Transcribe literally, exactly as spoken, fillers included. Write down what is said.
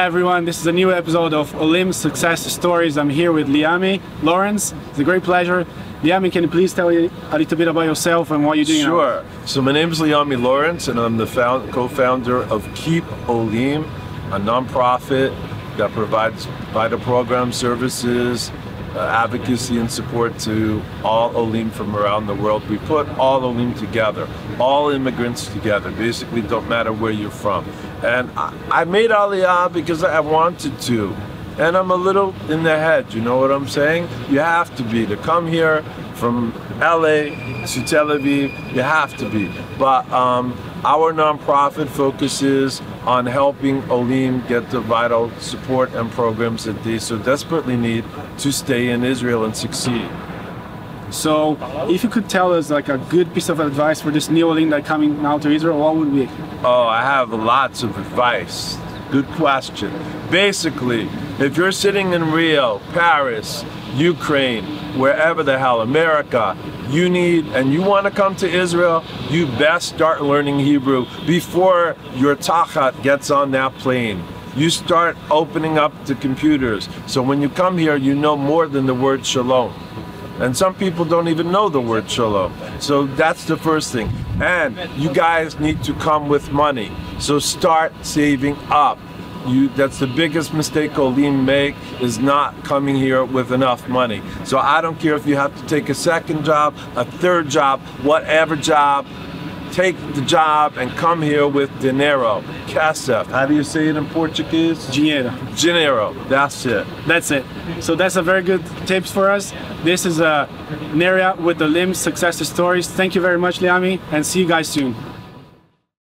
everyone, this is a new episode of Olim Success Stories. I'm here with Liami Lawrence. It's a great pleasure. Liami, can you please tell me a little bit about yourself and what you're doing? Sure. Now? So my name is Liami Lawrence, and I'm the found, co-founder of Keep Olim, a nonprofit that provides vital program services, uh, advocacy and support to all Olim from around the world. We put all Olim together, all immigrants together. Basically, don't matter where you're from. And I, I made Aliyah because I wanted to. And I'm a little in the head, you know what I'm saying? You have to be. To come here from L A to Tel Aviv, you have to be. But um, our nonprofit focuses on helping Olim get the vital support and programs that they so desperately need to stay in Israel and succeed. So, if you could tell us like a good piece of advice for this new Olim that coming now to Israel, what would be? Oh, I have lots of advice. Good question. Basically, if you're sitting in Rio, Paris, Ukraine, wherever the hell, America, you need, and you want to come to Israel, you best start learning Hebrew before your tachat gets on that plane. You start opening up the computers. So when you come here, you know more than the word shalom. And some people don't even know the word shalom. So that's the first thing. And you guys need to come with money. So start saving up. You, that's the biggest mistake Olim make, is not coming here with enough money. So I don't care if you have to take a second job, a third job, whatever job, take the job and come here with dinero, kesef. How do you say it in Portuguese? Dinheiro. Dinero, that's it. That's it. So that's a very good tips for us. This is a, an area with the Olim Success Stories. Thank you very much, Liami, and see you guys soon.